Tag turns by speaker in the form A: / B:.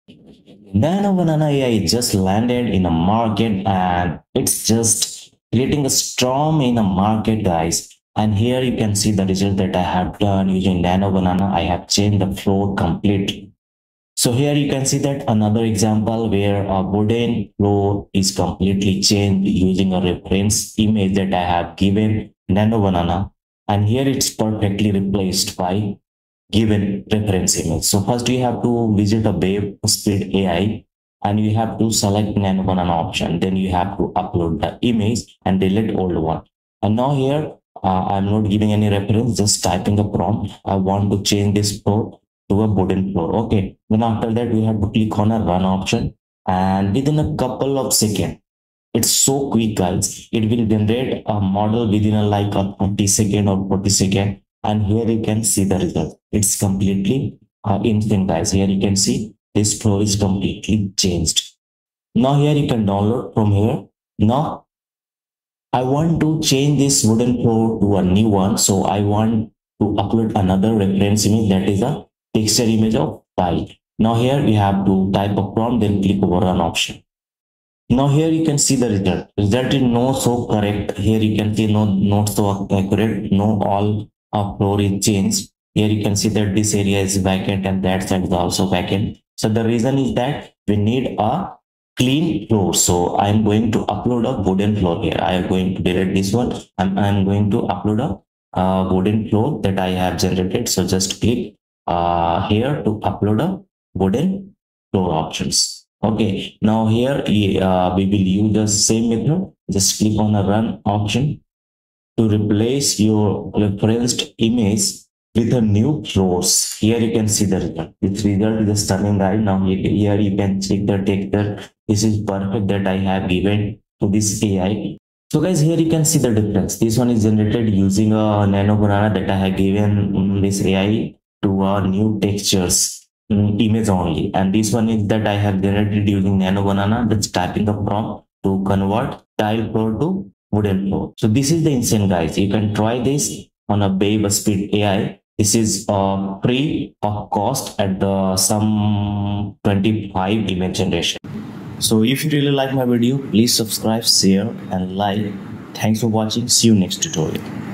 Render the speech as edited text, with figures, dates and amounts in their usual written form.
A: Nanobanana AI just landed in a market and it's just creating a storm in a market, guys. And here you can see the result that I have done using Nanobanana. I have changed the floor completely. So here you can see that another example where a wooden floor is completely changed using a reference image that I have given Nanobanana. And here it's perfectly replaced by given reference image. So first you have to visit a WAVESPEED AI and you have to select Nanobanana option. Then you have to upload the image and delete old one. And now here I'm not giving any reference, just typing a prompt. I want to change this floor to a wooden floor. Okay. Then after that we have to click on a run option and within a couple of seconds, it's so quick, guys. It will generate a model within like a 30-second or 40-second. And here you can see the result. It's completely instant, guys. Here you can see this flow is completely changed. Now here you can download from here. Now I want to change this wooden floor to a new one. So I want to upload another reference image that is a texture image of tile. Now here we have to type a prompt, then click over an option. Now here you can see the result. Result is no so correct. Here you can see no not so accurate. No all floor is changed. Here you can see that this area is vacant and that side is also vacant. So the reason is that we need a clean floor. So I am going to upload a wooden floor here. I am going to delete this one. I'm going to upload a wooden floor that I have generated. So just click here to upload a wooden floor options. Okay, now here we will use the same method. Just click on a run option to replace your referenced image with a new floors. Here you can see the result. This result is stunning, right? Now here you can check the texture. This is perfect that I have given to this AI. So guys, here you can see the difference. This one is generated using a Nanobanana that I have given this AI to new textures image only, and this one is that I have generated using Nanobanana. That's typing the prompt to convert tile floor to wooden floor. So this is the insane, guys. You can try this on a WAVESPEED AI. This is free of cost at the some 25 image generation. So if you really like my video, please subscribe, share and like. Thanks for watching. See you next tutorial.